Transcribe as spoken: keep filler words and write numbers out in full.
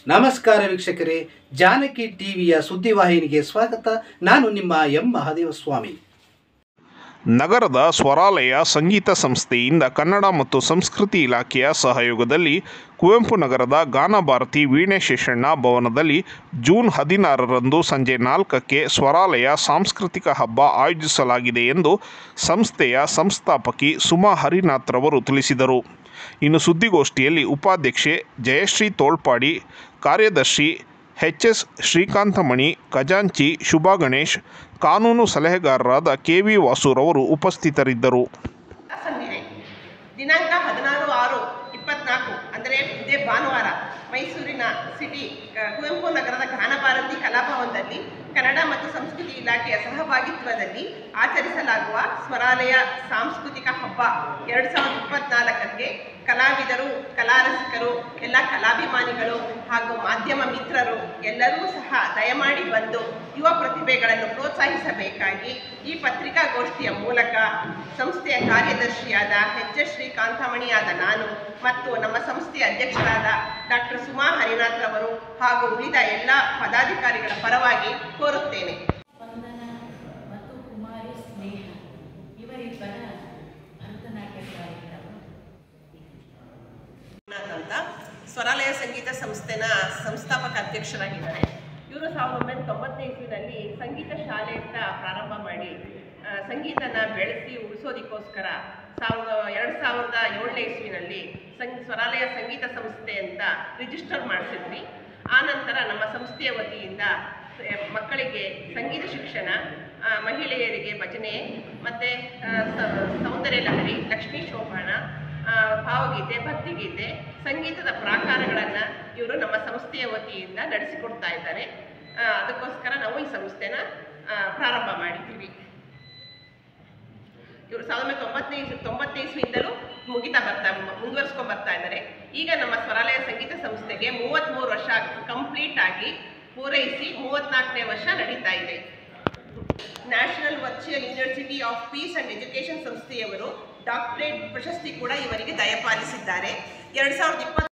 ನಮಸ್ಕಾರ ವೀಕ್ಷಕರೇ, ಜಾನಕಿ ಟಿವಿಯ ಸುದ್ದಿವಾಹಿನಿಗೆ ಸ್ವಾಗತ. ನಾನು ನಿಮ್ಮ ಎಂ ಮಹಾದೇವಸ್ವಾಮಿ. ನಗರದ ಸ್ವರಾಲಯ ಸಂಗೀತ ಸಂಸ್ಥೆಯಿಂದ ಕನ್ನಡ ಮತ್ತು ಸಂಸ್ಕೃತಿ ಇಲಾಖೆಯ ಸಹಯೋಗದಲ್ಲಿ ಕುವೆಂಪು ನಗರದ ಗಾನಭಾರತಿ ವೀಣೆ ಶೇಷಣ್ಣ ಭವನದಲ್ಲಿ ಜೂನ್ ಹದಿನಾರರಂದು ಸಂಜೆ ನಾಲ್ಕಕ್ಕೆ ಸ್ವರಾಲಯ ಸಾಂಸ್ಕೃತಿಕ ಹಬ್ಬ ಆಯೋಜಿಸಲಾಗಿದೆ ಎಂದು ಸಂಸ್ಥೆಯ ಸಂಸ್ಥಾಪಕಿ ಸುಮಾ ಹರಿನಾಥ್ರವರು ತಿಳಿಸಿದರು. ಇನ್ನು ಸುದ್ದಿಗೋಷ್ಠಿಯಲ್ಲಿ ಉಪಾಧ್ಯಕ್ಷೆ ಜಯಶ್ರೀ ತೋಳ್ಪಾಡಿ, ಕಾರ್ಯದರ್ಶಿ ಎಚ್ ಎಸ್ ಶ್ರೀಕಾಂತಮಣಿ, ಖಜಾಂಚಿ ಶುಭಾ ಗಣೇಶ್, ಕಾನೂನು ಸಲಹೆಗಾರರಾದ ಕೆ ವಿ ವಾಸುರವರು ಉಪಸ್ಥಿತರಿದ್ದರು. ದಿನಾಂಕ ಹದಿನಾರು ಆರು ಇಪ್ಪತ್ನಾಲ್ಕು ಅಂದರೆ ಇದೇ ಭಾನುವಾರ ಮೈಸೂರಿನ ಸಿಟಿ ಕುವೆಂಪು ನಗರದ ಗಾನಭಾರತಿ ಕಲಾಭವನದಲ್ಲಿ ಕನ್ನಡ ಮತ್ತು ಸಂಸ್ಕೃತಿ ಇಲಾಖೆಯ ಸಹಭಾಗಿತ್ವದಲ್ಲಿ ಆಚರಿಸಲಾಗುವ ಸ್ವರಾಲಯ ಸಾಂಸ್ಕೃತಿಕ ಹಬ್ಬ ಎರಡು ಸಾವಿರದ ಇಪ್ಪತ್ನಾಲ್ಕಕ್ಕೆ ಕಲಾವಿದರು, ಕಲಾರಸಿಕರು, ಎಲ್ಲ ಕಲಾಭಿಮಾನಿಗಳು ಹಾಗೂ ಮಾಧ್ಯಮ ಮಿತ್ರರು ಎಲ್ಲರೂ ಸಹ ದಯಮಾಡಿ ಬಂದು ಯುವ ಪ್ರತಿಭೆಗಳನ್ನು ಪ್ರೋತ್ಸಾಹಿಸಬೇಕಾಗಿ ಈ ಪತ್ರಿಕಾಗೋಷ್ಠಿಯ ಮೂಲಕ ಸಂಸ್ಥೆಯ ಕಾರ್ಯದರ್ಶಿಯಾದ ಎಚ್ ಎಸ್ ಶ್ರೀಕಾಂತಮಣಿಯಾದ ನಾನು ಮತ್ತು ನಮ್ಮ ಸಂಸ್ಥೆಯ ಅಧ್ಯಕ್ಷರಾದ ಡಾಕ್ಟರ್ ಸುಮಾ ಹರಿನಾಥ್ರವರು ಹಾಗೂ ಉಳಿದ ಎಲ್ಲ ಪದಾಧಿಕಾರಿಗಳ ಪರವಾಗಿ ಕೋರುತ್ತೇನೆ. ಮತ್ತು ಕುಮಾರಿ ಸ್ನೇಹ ಇವರಿಬ್ಬರ ಭರತನಾಟ್ಯ ಕಾರ್ಯಕ್ರಮ ಅಂತ ಸ್ವರಾಲಯ ಸಂಗೀತ ಸಂಸ್ಥೆನ ಸಂಸ್ಥಾಪಕ ಅಧ್ಯಕ್ಷರಾಗಿದ್ದಾರೆ. ಇವರು ಸಾವಿರದ ಒಂಬೈನೂರ ತೊಂಬತ್ತನೇ ಇಸ್ವಿನಲ್ಲಿ ಸಂಗೀತ ಶಾಲೆ ಅಂತ ಪ್ರಾರಂಭ ಮಾಡಿ ಸಂಗೀತನ ಬೆಳೆಸಿ ಉಳಿಸೋದಕ್ಕೋಸ್ಕರ ಸಾವಿರದ ಎರಡು ಸಾವಿರದ ಏಳನೇ ಇಸ್ವಿನಲ್ಲಿ ಸಂಗ್ ಸ್ವರಾಲಯ ಸಂಗೀತ ಸಂಸ್ಥೆ ಅಂತ ರಿಜಿಸ್ಟರ್ ಮಾಡಿಸಿದ್ವಿ. ಆನಂತರ ನಮ್ಮ ಸಂಸ್ಥೆಯ ವತಿಯಿಂದ ಮಕ್ಕಳಿಗೆ ಸಂಗೀತ ಶಿಕ್ಷಣ, ಮಹಿಳೆಯರಿಗೆ ಭಜನೆ ಮತ್ತು ಸೌಂದರ್ಯ ಲಹರಿ, ಲಕ್ಷ್ಮೀ ಶೋಭಾನ, ಭಾವಗೀತೆ, ಭಕ್ತಿಗೀತೆ, ಸಂಗೀತದ ಪ್ರಾಕಾರಗಳನ್ನು ಇವರು ನಮ್ಮ ಸಂಸ್ಥೆಯ ವತಿಯಿಂದ ನಡೆಸಿಕೊಡ್ತಾ ಇದ್ದಾರೆ. ಅದಕ್ಕೋಸ್ಕರ ನಾವು ಈ ಸಂಸ್ಥೆನ ಪ್ರಾರಂಭ ಮಾಡಿದ್ದೀವಿ. ಇವರು ಸಾವಿರದ ಒಂಬೈನೂರ ತೊಂಬತ್ತನೇ ಇಸ್ವಿ ತೊಂಬತ್ತನೇ ಇಸ್ವಿಯಿಂದಲೂ ಮುಗಿತಾ ಬರ್ತಾ ಮುಂದುವರಿಸ್ಕೊಂಡು ಬರ್ತಾ ಇದ್ದಾರೆ. ಈಗ ನಮ್ಮ ಸ್ವರಾಲಯ ಸಂಗೀತ ಸಂಸ್ಥೆಗೆ ಮೂವತ್ತ್ಮೂರು ವರ್ಷ ಕಂಪ್ಲೀಟ್ ಆಗಿ ಪೂರೈಸಿ ಮೂವತ್ತ್ನಾಲ್ಕನೇ ವರ್ಷ ನಡೀತಾ ಇದೆ. National virtual university of peace and education ಸಂಸ್ಥೆಯವರು ಡಾಕ್ಟರೇಟ್ ಪ್ರಶಸ್ತಿ ಕೂಡ ಇವರಿಗೆ ದಯಪಾಲಿಸಿದ್ದಾರೆ. ಎರಡು ಸಾವಿರದ ಇಪ್ಪತ್ತು